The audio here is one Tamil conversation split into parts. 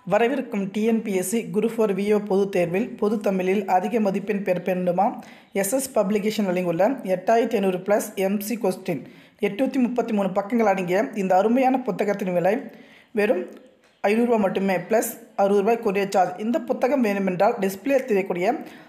வரவிருக்கும் டிஎன்பிஎஸ்சி குரூப் 4 VAO பொதுத் தேர்வில் பொது தமிழில் அதிக மதிப்பெண் பெற வேண்டுமா? எஸ்எஸ் பப்ளிகேஷன் வழங்கியுள்ள 8500 ப்ளஸ் எம்சி கொஸ்டின் 833 பக்கங்கள் அடங்கிய இந்த அருமையான புத்தகத்தின் விலை வெறும் ரூ. 500 மட்டுமே ப்ளஸ் ரூ. 60 கொரியர் சார்ஜ். இந்த புத்தகம் வேண்டுமென்றால் டிஸ்பிளே தெரியக்கூடிய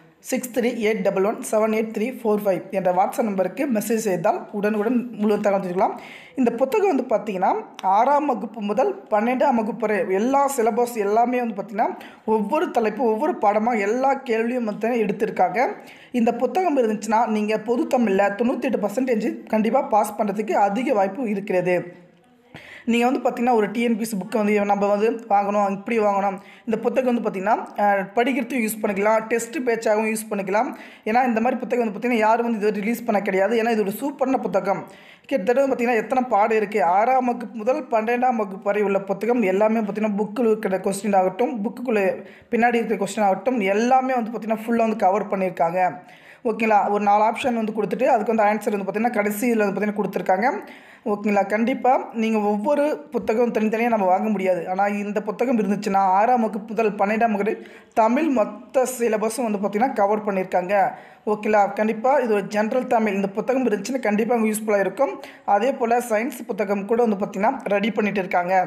6381178345 என்ற வாட்ஸ்அப் நம்பருக்கு மெசேஜ் செய்தால் உடனுக்குடன் முழு தகவல் தெரிஞ்சுக்கலாம். இந்த புத்தகம் வந்து பார்த்திங்கன்னா 6ஆம் வகுப்பு முதல் 12ஆம் வகுப்பு வரை எல்லா சிலபஸ் எல்லாமே வந்து பார்த்திங்கன்னா ஒவ்வொரு தலைப்பு ஒவ்வொரு பாடமாக எல்லா கேள்வியும் வந்து எடுத்திருக்காங்க. இந்த புத்தகம் இருந்துச்சுன்னா நீங்கள் பொது தமிழில் 98% கண்டிப்பாக பாஸ் பண்ணுறதுக்கு அதிக வாய்ப்பு இருக்கிறது. நீங்கள் வந்து பார்த்திங்கன்னா ஒரு டிஎன்பிஎஸ்சி புக்கை வந்து நம்ம வந்து வாங்கணும், இப்படி வாங்கணும். இந்த புத்தகம் வந்து பார்த்திங்கன்னா படிக்கிறதுக்கும் யூஸ் பண்ணிக்கலாம், டெஸ்ட்டு பேச்சாகவும் யூஸ் பண்ணிக்கலாம். ஏன்னா இந்த மாதிரி புத்தகம் வந்து பார்த்திங்கன்னா யாரும் வந்து இது ரிலீஸ் பண்ண கிடையாது. ஏன்னா இது ஒரு சூப்பரான புத்தகம். கிட்டத்தட்ட பார்த்திங்கன்னா எத்தனை பாடம் இருக்குது, 6ஆம் வகுப்பு முதல் 12ஆம் வகுப்பு வரை உள்ள புத்தகம் எல்லாமே பார்த்திங்கன்னா புக்கில் இருக்கிற கொஸ்டின் ஆகட்டும், புக்குக்குள்ளே பின்னாடி இருக்கிற கொஸ்டின் ஆகட்டும் எல்லாமே வந்து பார்த்திங்கன்னா ஃபுல்லாக வந்து கவர் பண்ணியிருக்காங்க. ஓகேங்களா, ஒரு 4 ஆப்ஷன் வந்து கொடுத்துட்டு அதுக்கு வந்து ஆன்சர் வந்து பார்த்திங்கன்னா கடைசியில் வந்து பார்த்திங்கன்னா கொடுத்துருக்காங்க. ஓகேங்களா, கண்டிப்பாக நீங்கள் ஒவ்வொரு புத்தகம் தனித்தனியாக நம்ம வாங்க முடியாது. ஆனால் இந்த புத்தகம் இருந்துச்சுன்னா 6ஆம் வகுப்பு முதல் 12ஆம் வகுப்பு தமிழ் மொத்த சிலபஸும் வந்து பார்த்திங்கன்னா கவர் பண்ணியிருக்காங்க. ஓகேங்களா, கண்டிப்பாக இது ஒரு ஜென்ரல் தமிழ் இந்த புத்தகம் இருந்துச்சுன்னா கண்டிப்பாக அங்கே யூஸ்ஃபுல்லாக இருக்கும். அதே போல் சயின்ஸ் புத்தகம் கூட வந்து பார்த்திங்கன்னா ரெடி பண்ணிகிட்டு இருக்காங்க.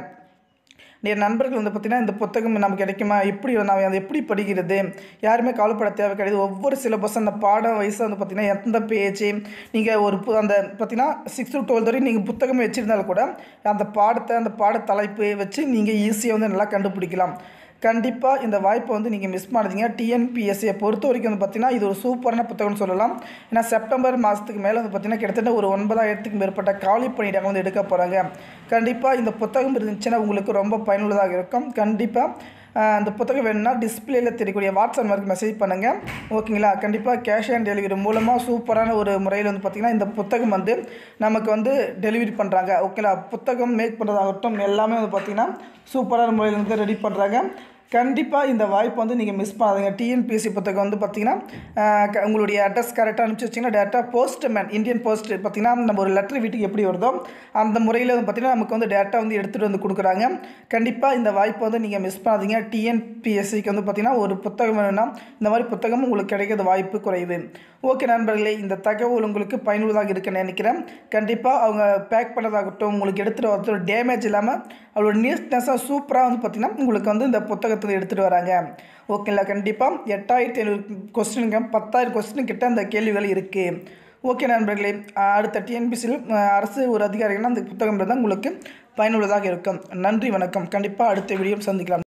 என் நண்பர்கள் வந்து பார்த்திங்கன்னா இந்த புத்தகம் நமக்கு கிடைக்குமா, எப்படி நான் அதை எப்படி படிக்கிறது, யாருமே கவலைப்பட தேவை கிடையாது. ஒவ்வொரு சிலபஸ் அந்த பாடம் வயசாக வந்து பார்த்திங்கன்னா எந்த பேஜ் நீங்கள் ஒரு அந்த பார்த்திங்கன்னா 6th to 12th வரையும் நீங்கள் புத்தகம் வச்சுருந்தாலும் கூட அந்த பாடத்தை அந்த பாட தலைப்பு வச்சு நீங்கள் ஈஸியாக வந்து நல்லா கண்டுபிடிக்கலாம். கண்டிப்பாக இந்த வாய்ப்பை வந்து நீங்கள் மிஸ் பண்ணாதீங்க. டிஎன்பிஎஸ்சியை பொறுத்த வரைக்கும் வந்து பார்த்திங்கன்னா இது ஒரு சூப்பரான புத்தகம்னு சொல்லலாம். ஏன்னா செப்டம்பர் மாதத்துக்கு மேலே வந்து பார்த்திங்கன்னா கிட்டத்தட்ட ஒரு 9000க்கும் மேற்பட்ட காலி பணியிடங்கள் வந்து எடுக்க போகிறாங்க. கண்டிப்பாக இந்த புத்தகம் இருந்துச்சுன்னா உங்களுக்கு ரொம்ப பயனுள்ளதாக இருக்கும். கண்டிப்பாக அந்த புத்தகம் வேணும்னா டிஸ்பிளேயில் தெரியக்கூடிய வாட்ஸ்அப் நம்பருக்கு மெசேஜ் பண்ணுங்கள். ஓகேங்களா, கண்டிப்பாக கேஷ் ஆன் டெலிவரி மூலமாக சூப்பரான ஒரு முறையில் வந்து பார்த்திங்கன்னா இந்த புத்தகம் வந்து நமக்கு வந்து டெலிவரி பண்ணுறாங்க. ஓகேங்களா, புத்தகம் மேக் பண்ணுறதாகட்டும் எல்லாமே வந்து பார்த்திங்கன்னா சூப்பரான முறையில் வந்து ரெடி பண்ணுறாங்க. கண்டிப்பாக இந்த வாய்ப்பு வந்து நீங்கள் மிஸ் பண்ணாதீங்க. டிஎன்பிஎஸ்சி புத்தகம் வந்து பார்த்திங்கன்னா உங்களுடைய அட்ரஸ் கரெக்டாக அனுப்பிச்சி வச்சிங்கன்னா டேரெக்டாக போஸ்ட்மேன் இந்தியன் போஸ்ட் பார்த்திங்கன்னா நம்ம ஒரு லெட்டர் வீட்டுக்கு எப்படி வருதோ அந்த முறையில் வந்து பார்த்திங்கன்னா நமக்கு வந்து டேரெக்டாக வந்து எடுத்துகிட்டு வந்து கொடுக்குறாங்க. கண்டிப்பாக இந்த வாய்ப்பை வந்து நீங்கள் மிஸ் பண்ணாதீங்க. டிஎன்பிஎஸ்சிக்கு வந்து பார்த்திங்கன்னா ஒரு புத்தகம் வேணும்னா இந்த மாதிரி புத்தகம் உங்களுக்கு கிடைக்கிறது வாய்ப்பு குறைவு. ஓகே நண்பர்களே, இந்த தகவல் உங்களுக்கு பயனுள்ளதாக இருக்குன்னு நினைக்கிறேன். கண்டிப்பாக அவங்க பேக் பண்ணதாகட்டும் உங்களுக்கு எடுத்துகிட்டு வரது டேமேஜ் இல்லாமல் அவளோட நீட்னஸாக சூப்பராக வந்து பார்த்திங்கன்னா உங்களுக்கு வந்து இந்த புத்தகத்தை எடுத்துகிட்டு வராங்க. ஓகேங்களா, கண்டிப்பாக 8500 கொஸ்டினுங்க 10,000 கொஸ்டின் கிட்ட அந்த கேள்விகள் இருக்குது. ஓகே நண்பர்களே, அடுத்த டிஎன்பிஎஸ்சியில் அரசு ஒரு அதிகாரிகள்னா அந்த புத்தகம் தான் உங்களுக்கு பயனுள்ளதாக இருக்கும். நன்றி, வணக்கம். கண்டிப்பாக அடுத்த வீடியோ சந்திக்கலாம்.